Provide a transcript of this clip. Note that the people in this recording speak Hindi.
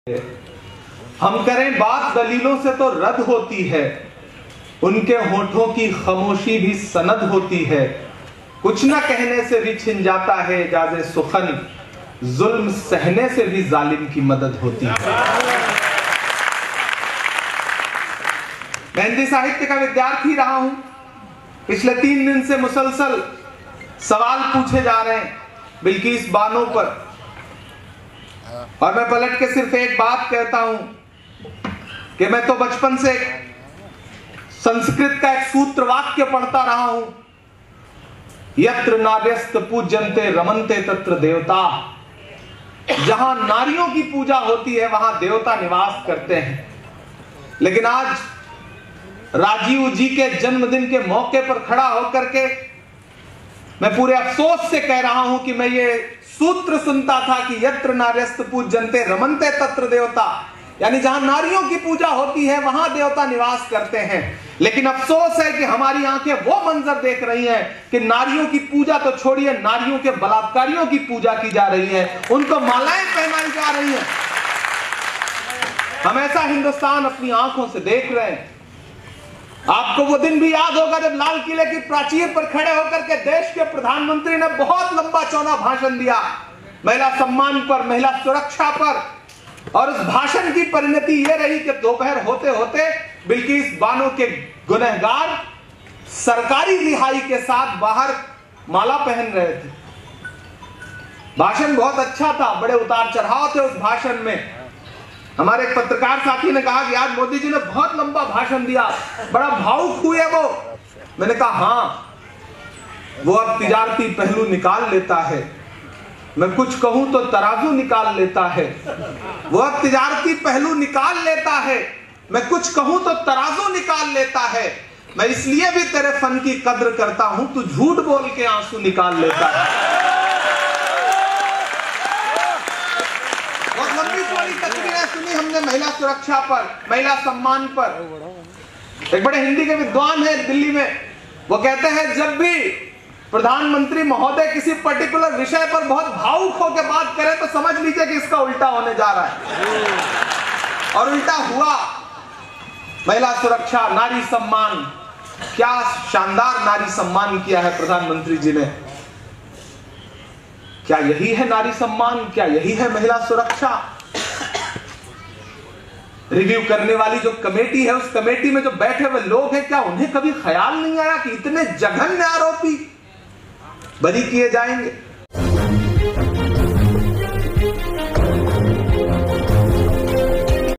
हम करें बात दलीलों से तो रद्द होती है, उनके होठों की खामोशी भी सनद होती है। कुछ न कहने से भी छिन जाता है इजाज़े सुखन, जुल्म सहने से भी जालिम की मदद होती है। मैं हिंदी साहित्य का विद्यार्थी रहा हूं। पिछले 3 दिन से मुसलसल सवाल पूछे जा रहे हैं बिल्किस बानो पर, और मैं पलट के सिर्फ एक बात कहता हूं कि मैं तो बचपन से संस्कृत का एक सूत्र वाक्य पढ़ता रहा हूं, यत्र नार्यस्त पूज्यन्ते रमन्ते तत्र देवता। जहां नारियों की पूजा होती है वहां देवता निवास करते हैं। लेकिन आज राजीव जी के जन्मदिन के मौके पर खड़ा होकर के मैं पूरे अफसोस से कह रहा हूं कि मैं ये सूत्र सुनता था कि यत्र नार्यस्त पूज्यन्ते रमन्ते तत्र देवता, यानी जहां नारियों की पूजा होती है वहां देवता निवास करते हैं। लेकिन अफसोस है कि हमारी आंखें वो मंजर देख रही हैं कि नारियों की पूजा तो छोड़िए, नारियों के बलात्कारियों की पूजा की जा रही है, उनको मालाएं पहनाई जा रही हैं। हम ऐसा हिंदुस्तान अपनी आंखों से देख रहे हैं। आपको वो दिन भी याद होगा जब लाल किले की प्राचीर पर खड़े होकर के देश के प्रधानमंत्री ने बहुत लंबा चौड़ा भाषण दिया महिला सम्मान पर, महिला सुरक्षा पर, और उस भाषण की परिणति ये रही कि दोपहर होते होते बिल्किस बानो के गुनहगार सरकारी रिहाई के साथ बाहर माला पहन रहे थे। भाषण बहुत अच्छा था, बड़े उतार चढ़ाव थे उस भाषण में। हमारे एक पत्रकार साथी ने कहा कि आज मोदी जी ने बहुत लंबा भाषण दिया, बड़ा भावुक हुए वो। मैंने कहा हाँ, वो अब तिजारती पहलू निकाल लेता है। मैं कुछ कहूं तो तराजू निकाल लेता है। वो अब तिजारती पहलू निकाल लेता है, मैं कुछ कहूं तो तराजू निकाल लेता है। मैं इसलिए भी तेरे फन की कद्र करता हूं, तू झूठ बोल के आंसू निकाल लेता है। लंबी चौड़ी तस्वीरें सुनी हमने महिला सुरक्षा पर, महिला सम्मान पर। एक बड़े हिंदी के विद्वान है दिल्ली में, वो कहते हैं जब भी प्रधानमंत्री महोदय किसी पर्टिकुलर विषय पर बहुत भावुक होकर बात करें तो समझ लीजिए कि इसका उल्टा होने जा रहा है। और उल्टा हुआ। महिला सुरक्षा, नारी सम्मान, क्या शानदार नारी सम्मान किया है प्रधानमंत्री जी ने। क्या यही है नारी सम्मान? क्या यही है महिला सुरक्षा? रिव्यू करने वाली जो कमेटी है, उस कमेटी में जो बैठे हुए लोग हैं, क्या उन्हें कभी ख्याल नहीं आया कि इतने जघन्य आरोपी बरी किए जाएंगे?